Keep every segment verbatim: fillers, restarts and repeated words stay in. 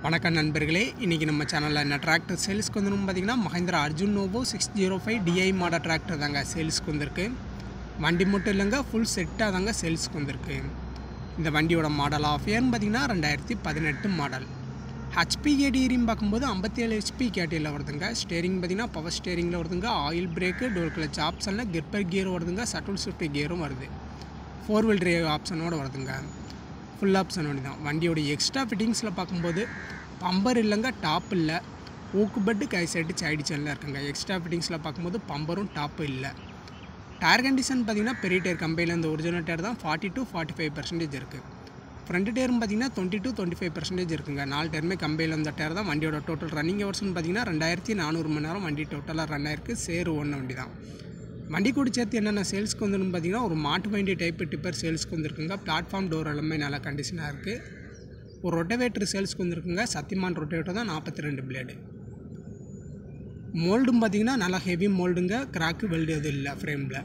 வணக்கம் நண்பர்களே, இன்றைக்கி நம்ம சேனலில் என்ன டிராக்டர் சேல்ஸ்க்கு வந்துடும் பார்த்திங்கன்னா mahindra arjun novo six zero five DI model tractor தாங்க சேல்ஸ்க்கு வந்திருக்கு. வண்டி மட்டும் இல்லைங்க, ஃபுல் செட்டாக தாங்க சேல்ஸ்க்கு வந்திருக்கு. இந்த வண்டியோட மாடல் ஆஃப் இயர்னு பார்த்திங்கன்னா ரெண்டாயிரத்தி பதினெட்டு மாடல். ஹெச்பி கேட்டகிரின்னு பார்க்கும்போது ஐம்பத்தி ஏழு ஹெச்பி கேட்டகிரியில் வருதுங்க. ஸ்டேரிங் பார்த்திங்கன்னா பவர் ஸ்டேரிங்கில் வருதுங்க. ஆயில் பிரேக்கு, டோர் கிளச் ஆப்ஷனில் கிப்பர் கியர் வருதுங்க. சட்டல் ஷிஃப்ட் கியரும் வருது. ஃபோர் வீல் டிரைவ் ஆப்ஷனோடு வருதுங்க. ஃபுல் ஆப்ஷன் வண்டி தான். வண்டியோட எக்ஸ்ட்ரா ஃபிட்டிங்ஸில் பார்க்கும்போது பம்பர் இல்லைங்க, டாப் இல்லை. ஊக்கு பெட்டு கை சைடு சைடு சேனலில் இருக்குங்க. எக்ஸ்ட்ரா ஃபிட்டிங்ஸில் பார்க்கும்போது பம்பரும் டாப்பு இல்லை. டயர் கண்டிஷன் பார்த்திங்கன்னா பெரிய டயர் கம்பெனியில் இந்த ஒரிஜினல் டயர் தான் forty two forty five percentage இருக்குது. ஃப்ரண்ட் டயரும் பார்த்திங்கன்னா twenty two twenty five percentage இருக்குங்க. நாலு டயருமே கம்பெனியில் இந்த டயர் தான். வண்டியோட டோட்டல் ரன்னிங் ஹவர்ஸ்னு பார்த்திங்கன்னா ரெண்டாயிரத்தி நானூறு மணி நேரம் வண்டி டோட்டலாக ரன் ஆயிருக்கு. சேரு ஒன்று வண்டி தான். வண்டி கூட சேர்த்து என்னென்ன சேல்ஸ்க்கு வந்துடும் பார்த்திங்கன்னா ஒரு மாட்டு வண்டி டைப்பு டிப்பர் சேல்ஸ்க்கு வந்துருக்குங்க. பிளாட்ஃபார்ம் டோர் எல்லாமே நல்ல கண்டிஷனாக இருக்குது. ஒரு ரொட்டவேட்டர் சேல்ஸ்க்கு வந்துருக்குங்க. சத்தியமான் ரொட்டவேட்டர் தான், நாற்பத்தி ரெண்டு பிளேடு. மோல்டும் பார்த்திங்கன்னா நல்லா ஹெவி மோல்டுங்க. கிராக்கு வெல்டு எதுவும் இல்லை ஃப்ரேமில்.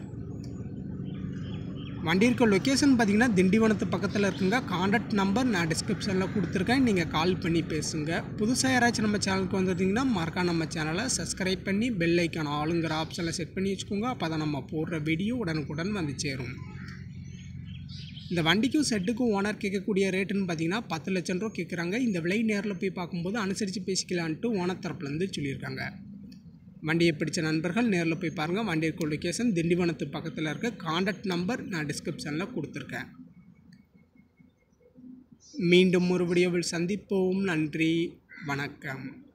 வண்டி இருக்க லொக்கேஷன் பார்த்திங்கன்னா திண்டிவனத்து பக்கத்தில் இருக்குங்க. கான்டாக்ட் நம்பர் நான் டிஸ்கிரிப்ஷனில் கொடுத்துருக்கேன், நீங்கள் கால் பண்ணி பேசுங்க. புதுசாக யாராச்சும் நம்ம சேனலுக்கு வந்துருந்தீங்கன்னா மறக்காம நம்ம சேனலை சப்ஸ்கிரைப் பண்ணி பெல் ஐக்கான் ஆளுங்கிற ஆப்ஷனில் செட் பண்ணி வச்சுக்கோங்க. அப்போ தான் நம்ம போடுற வீடியோ உடனுக்குடன் வந்து சேரும். இந்த வண்டிக்கும் செட்டுக்கும் ஓனர் கேட்கக்கூடிய ரேட்டுன்னு பார்த்தீங்கன்னா பத்து லட்சம் ரூபா கேட்குறாங்க. இந்த விலை நேரில் போய் பார்க்கும்போது அனுசரித்து பேசிக்கலான்ட்டு ஓனர் தரப்புலேருந்து சொல்லியிருக்காங்க. வண்டியை பிடிச்ச நண்பர்கள் நேரில் போய் பாருங்கள். வண்டி இருக்க லொக்கேஷன் திண்டிவனத்து பக்கத்தில் இருக்க. கான்டாக்ட் நம்பர் நான் டிஸ்கிரிப்ஷனில் கொடுத்துருக்கேன். மீண்டும் ஒரு வீடியோவில் சந்திப்போம். நன்றி, வணக்கம்.